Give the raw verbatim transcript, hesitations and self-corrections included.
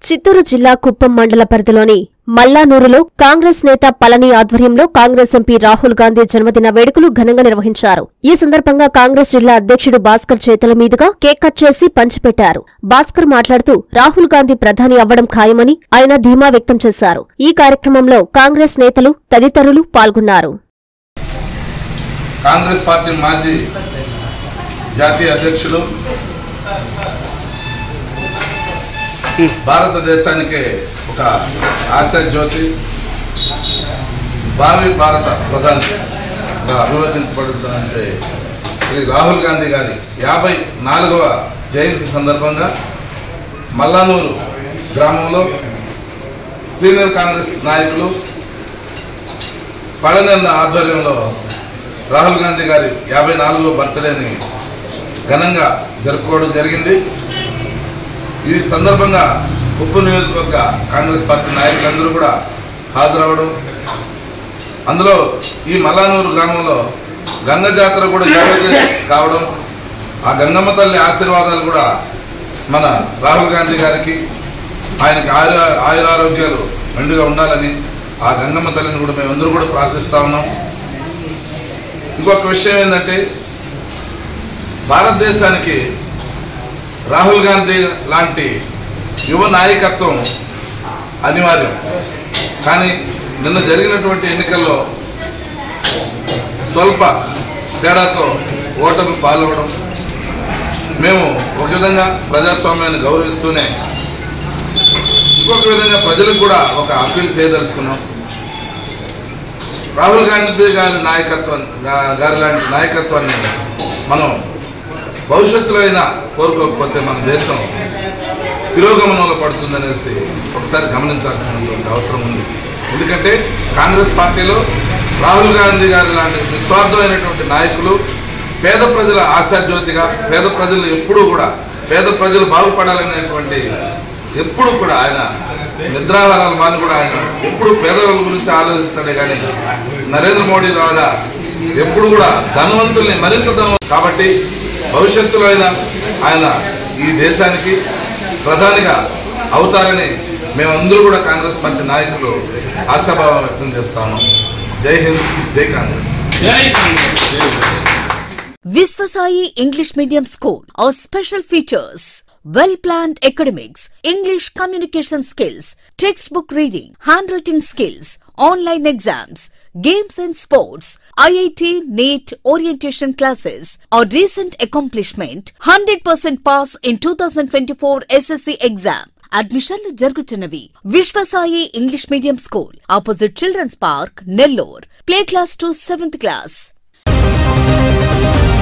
చిత్తూరు జిల్లా కుప్పం మండల పరిధిలోని మల్లానూరులో కాంగ్రెస్ నేత పళని ఆధ్వర్యంలో కాంగ్రెస్ ఎంపీ రాహుల్ గాంధీ జన్మదిన వేడుకలు ఘనంగా నిర్వహించారు. ఈ సందర్భంగా కాంగ్రెస్ జిల్లా అధ్యక్షుడు భాస్కర్ చేతుల మీదుగా కేక్ కట్ చేసి పంచిపెట్టారు. భాస్కర్ మాట్లాడుతూ రాహుల్ గాంధీ ప్రధాని అవ్వడం ఖాయమని ఆయన ధీమా వ్యక్తం చేశారు. ఈ కార్యక్రమంలో కాంగ్రెస్ నేతలు తదితరులు పాల్గొన్నారు. కాంగ్రెస్ పార్టీ మాజీ జాతీయ అధ్యక్షులు, భారతదేశానికి ఒక ఆశా జ్యోతి, భావి భారత ప్రధానిగా అభివర్ణించబడుతుందంటే శ్రీ రాహుల్ గాంధీ గారి యాభై నాలుగవ జయంతి సందర్భంగా మల్లానూరు గ్రామంలో సీనియర్ కాంగ్రెస్ నాయకులు పళని ఆధ్వర్యంలో రాహుల్ గాంధీ గారి యాభై నాలుగవ బర్త్డేని ఘనంగా జరుపుకోవడం జరిగింది. ఈ సందర్భంగా కుప్పం నియోజకవర్గ కాంగ్రెస్ పార్టీ నాయకులందరూ కూడా హాజరవడం, అందులో ఈ మల్లానూరు గ్రామంలో గంగ జాతర కూడా కావడం, ఆ గంగమ్మ తల్లి ఆశీర్వాదాలు కూడా మన రాహుల్ గాంధీ గారికి ఆయనకి ఆయు ఆయురారోగ్యాలు మెండుగా ఉండాలని ఆ గంగమ్మ తల్లిని కూడా మేమందరూ కూడా ప్రార్థిస్తా ఉన్నాం. ఇంకొక విషయం ఏంటంటే, భారతదేశానికి రాహుల్ గాంధీ లాంటి యువ నాయకత్వం అనివార్యం. కానీ నిన్న జరిగినటువంటి ఎన్నికల్లో స్వల్ప తేడాతో ఓటమి పాల్గొనడం, మేము ఒక విధంగా ప్రజాస్వామ్యాన్ని గౌరవిస్తూనే ఇంకొక విధంగా ప్రజలకు కూడా ఒక అప్పీల్ చేయదలుచుకున్నాం. రాహుల్ గాంధీ గారి నాయకత్వం గారి లాంటి నాయకత్వాన్ని మనం భవిష్యత్తులో అయినా కోరుకోకపోతే మన దేశం తిరోగమనంలో పడుతుందనేసి ఒకసారి గమనించాల్సినటువంటి అవసరం ఉంది. ఎందుకంటే కాంగ్రెస్ పార్టీలో రాహుల్ గాంధీ గారి లాంటి నిస్వార్థమైనటువంటి నాయకులు, పేద ప్రజల ఆశాజ్యోతిగా, పేద ప్రజలు ఎప్పుడూ కూడా పేద ప్రజలు బాగుపడాలనేటువంటి ఎప్పుడు కూడా ఆయన నిద్రాహారాలు మాని కూడా ఆయన ఎప్పుడు పేదల గురించి ఆలోచిస్తాడే కానీ నరేంద్ర మోడీ లాగా ఎప్పుడు కూడా ధనవంతుల్ని మరింత ధనవంతులు. కాబట్టి భవిష్యత్తులో అయినా ఆయన ఈ దేశానికి ప్రధానిగా అవుతారని మేమందరూ కూడా కాంగ్రెస్ పార్టీ నాయకులు ఆశాభావం వ్యక్తం చేస్తాను. జై హింద్, జై Congress. Viswasai English Medium School. Our special features: well-planned academics, English communication skills, textbook reading, handwriting skills, online exams, games and sports, I I T, NEET, orientation classes. Our recent accomplishment: one hundred percent pass in twenty twenty-four S S C exam. అడ్మిషన్లు జరుగుతున్నవి. Vishwasai English medium school, opposite children's park, Nellore. Play class to seventh class.